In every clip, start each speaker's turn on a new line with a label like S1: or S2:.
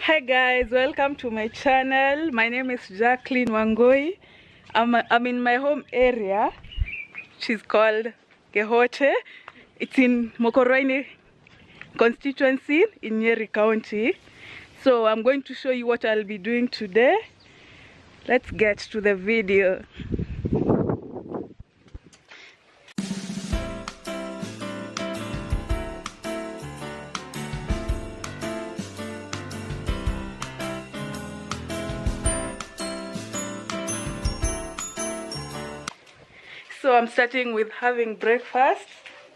S1: Hi guys, welcome to my channel. My name is Jacqueline Wangoi. I'm in my home area. She's called Kehoche. It's in Mokoroini constituency in Nyeri County. So I'm going to show you what I'll be doing today. Let's get to the video. So I'm starting with having breakfast.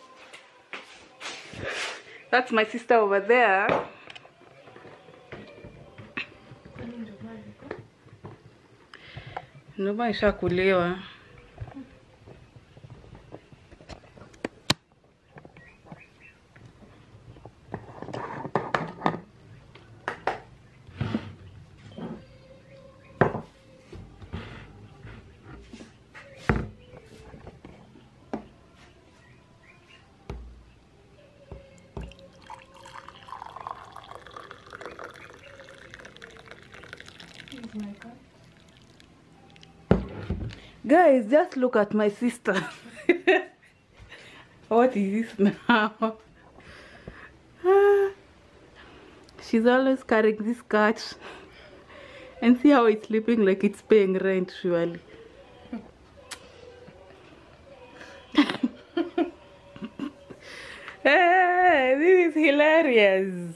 S1: That's my sister over there. Ndoma ishakuliwa. Guys, just look at my sister. What is this now? She's always carrying this cat. And see how it's sleeping like it's paying rent, surely. Hey, this is hilarious.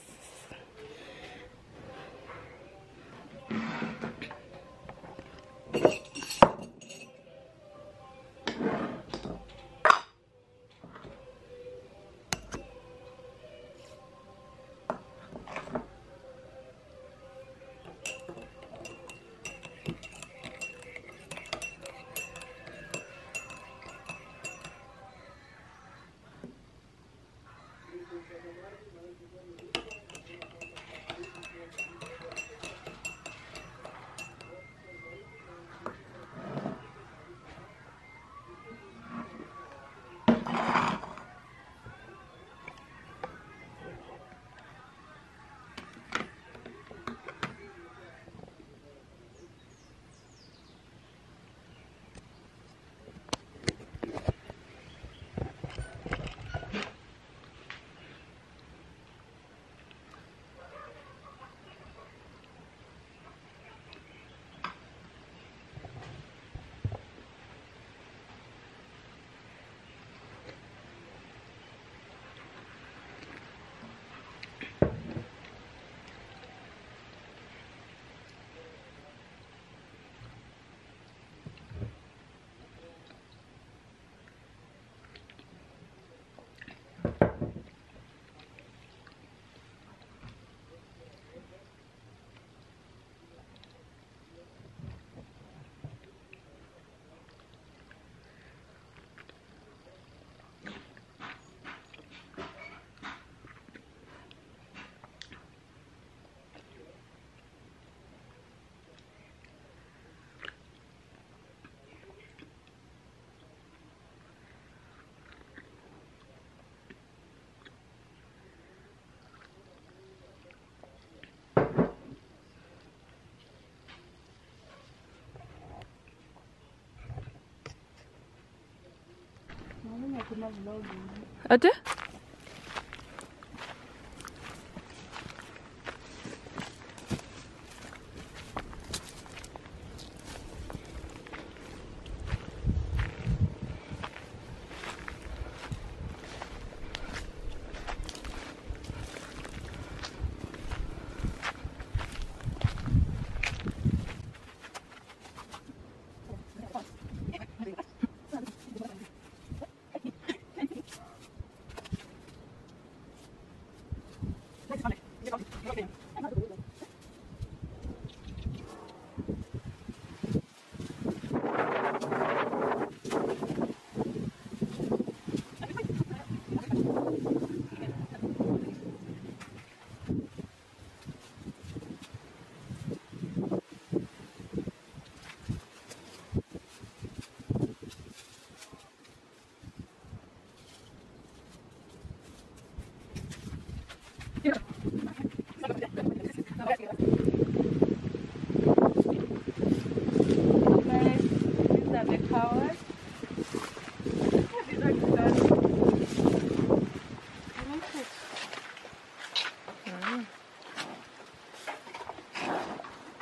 S1: Ate?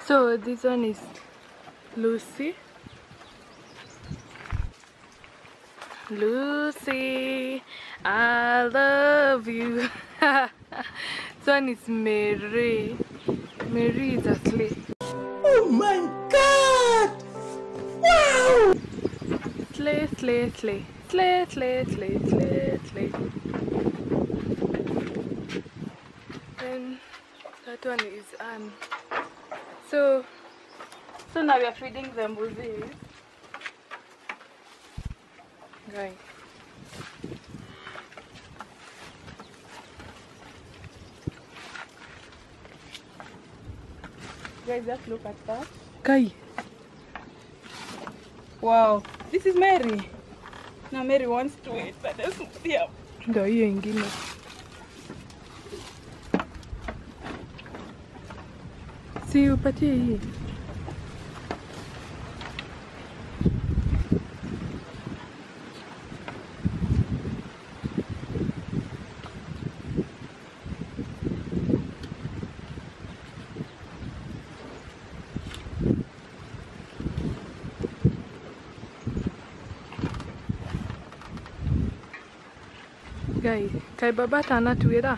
S1: So this one is Lucy. Lucy, I love you. This one is Mary. Mary is asleep.
S2: Oh my God! Wow!
S1: Slay, slay, slay. Slay, slay, slay, slay, slay. And that one is Anne. So now we are feeding the mbuzi. Right. Guys, just look at that. Kai. Wow, this is Mary. Now Mary wants to eat, but there's yeah. Ndio hiyo ingine. Si upatie hii. Guys, kai baba tana tuira.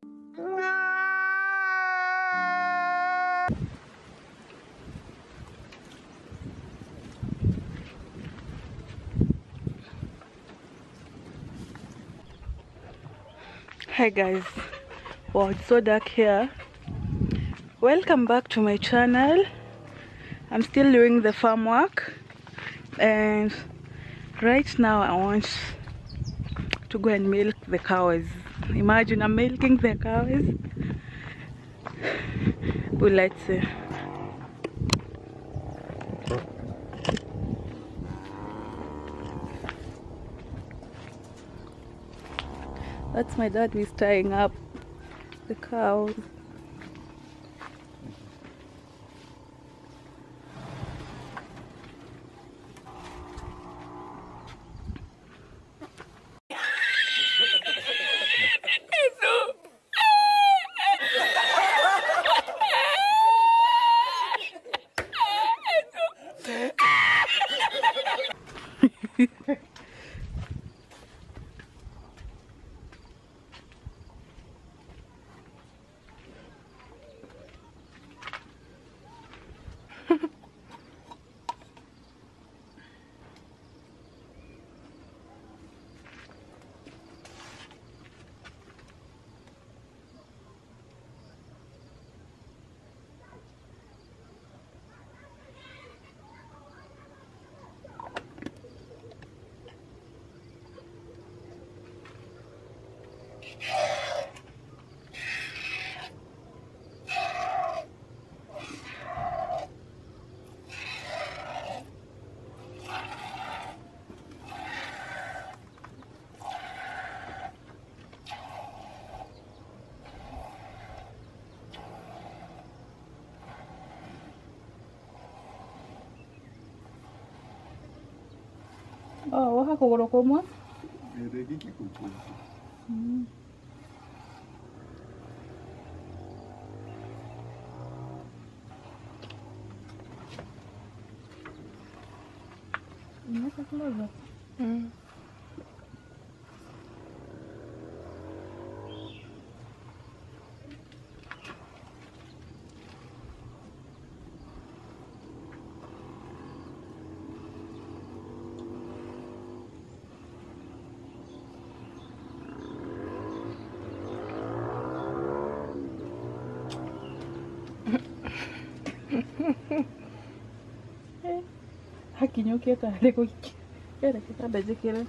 S1: Hi guys, wow, it's so dark here. Welcome back to my channel. I'm still doing the farm work, and right now I want to go and milk the cows. Imagine I'm milking the cows. Well, let's see. That's my dad who's tying up the cows. Oh, waka kuguru kumwe?
S2: Giki kuku.
S1: Unaweza kuloza? Hakinyukia kale kuki. Era kitanda jikira.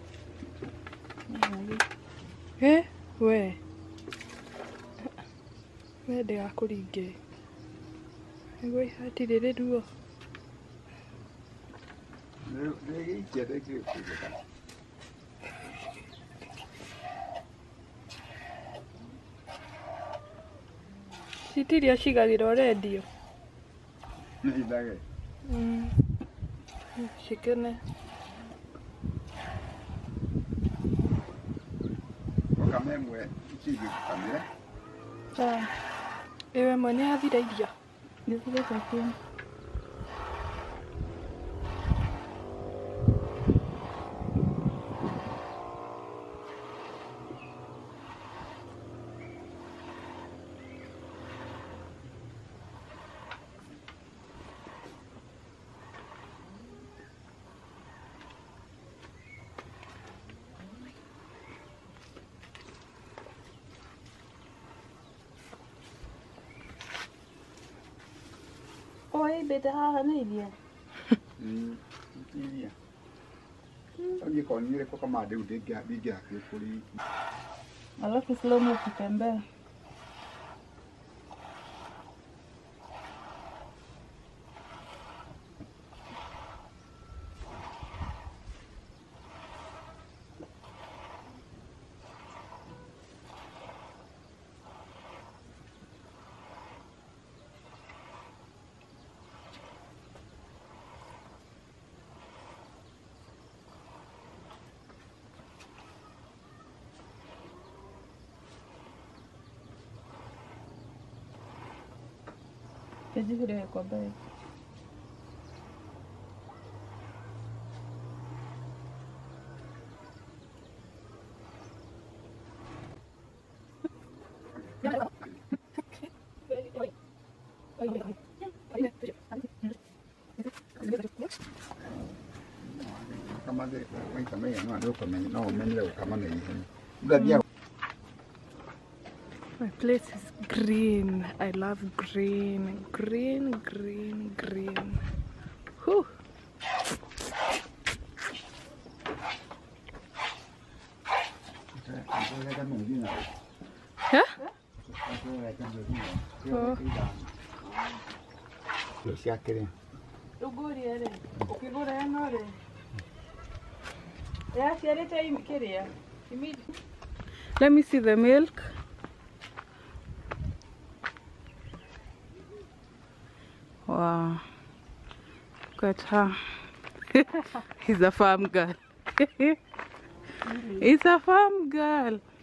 S1: We. We de akuringe. Ngoi hatirire duo.
S2: Ne kere ke.
S1: Sitiria cigathirwo redio.
S2: Nĩ ithage.
S1: Cikene.
S2: Okamemwe ikithi kamera.
S1: Ewe mwene athira irio. This is what I think. Oi, beta haha na iria.
S2: Iria. Sasa kwa nini kwa kama deu diga kuli.
S1: Alafu slow mo kutembea. Tejikire kwa bike.
S2: Kama de kama yana ndio kama no menele kama na hivi. Ndio.
S1: My place is green. I love green. Green, green, green. Whew. Huh? Let me see the milk. Wow. Look at her. He's a farm girl. He's a farm girl.